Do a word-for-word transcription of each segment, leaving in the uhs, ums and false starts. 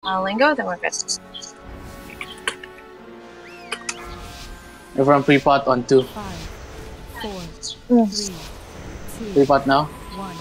uh, lingo, then we're good. Everyone pre-pot on two. Five, four, Mm. three, two, Pre-pot now. one.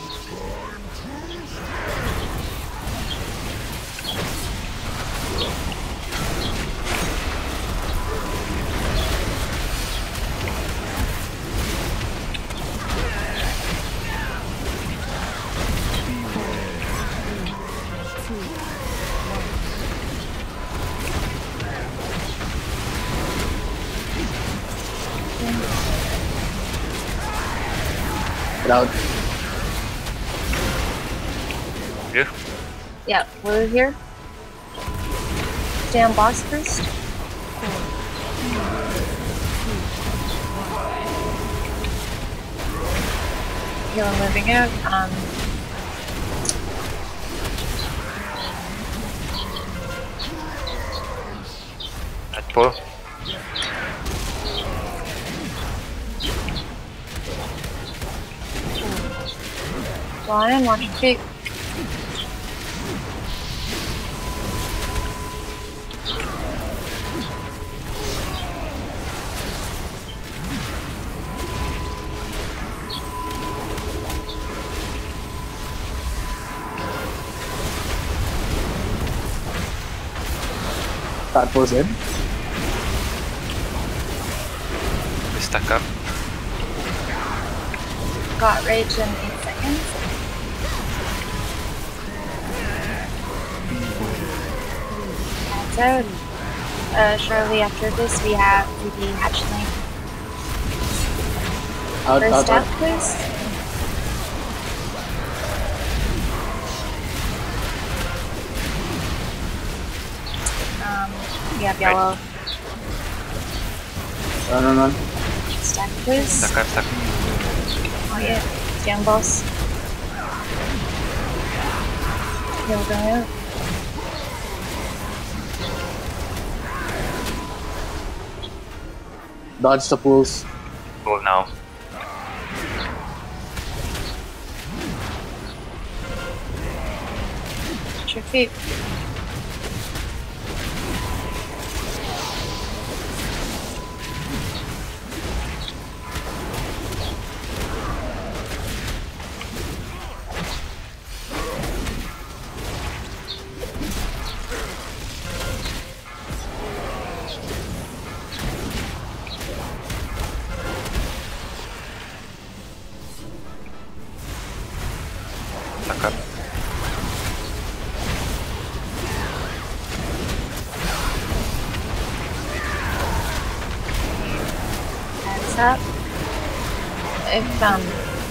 Get out. Here. Yeah, we're here. Stay on boss first. Okay, we're moving out. Um, At pull. Lion, watch your feet. Start pulls in. We stack up. Got rage in eight seconds. That's out. Uh, shortly after this, we have the hatchling. Out, First out, step, out. please. Um, we have yellow. Run, run, run. Stack, please. Stack up, stack up. Oh yeah, stand boss. Okay, we're going out. Dodge the pulls. Pull now. Watch your feet. Stack up. Heads up. If um,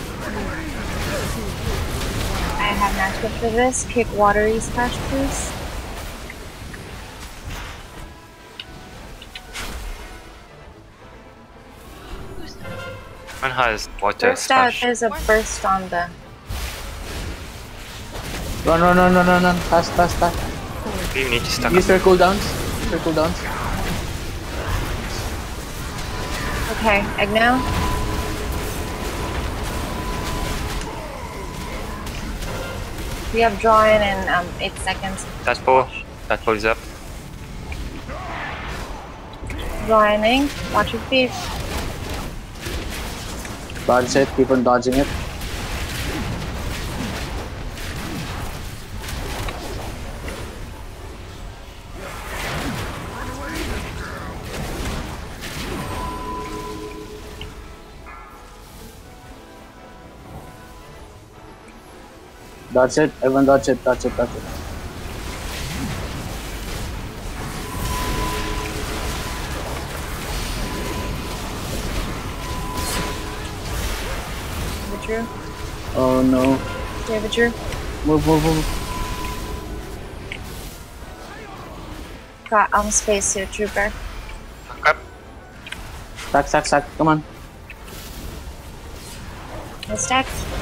I have matchup for this, kick watery splash, please. One has water First out, splash. there's a burst on the. Run, run, run, run, run, run. Fast, fast, fast. We need to stack Use up. your cooldowns. Use your cooldowns. Okay, egg now. We have draw in in um, eight seconds. That pull. That pull is up. Draw in ink. Watch your feet. Dodge it. Keep on dodging it. Dodge it. Everyone dodge it. Dodge it. Dodge it. Drew. Oh no. David Drew. Move, move, move. Got um spacesuit trooper. Stack up. Stack, stack, stack. Come on. Let's stack.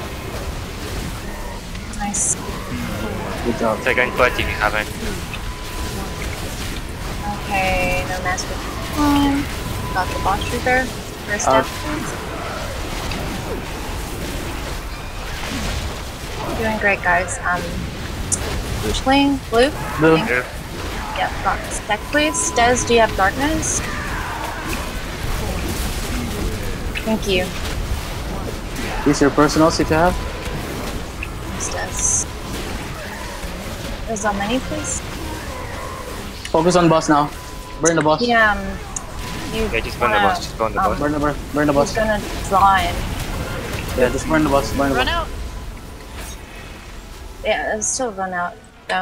Nice. Good job. Second party we haven't. Okay, no mask with one. Got the boss trooper. First Out. step, please. Doing great, guys. Um, Which lane? Blue? Blue. Blue. Yep, got this. Deck please. Des, do you have darkness? Thank you. These are personals if you have. Yes, Des. There's how many, please? Focus on boss now. Burn the boss. Yeah, um, you Yeah, just burn the wanna, boss, just burn the um, boss. Burn the burn, burn the He's boss. gonna draw in. Yeah, just burn the boss. Burn the Run boss. out. Yeah, let's still run out though.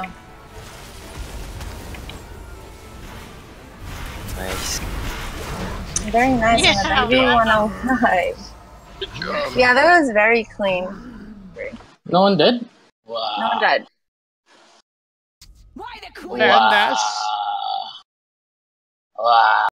Nice. Very nice Yeah. on the baby one oh five. Yeah, that was very clean. No one dead. No one died. Fairness. Wow.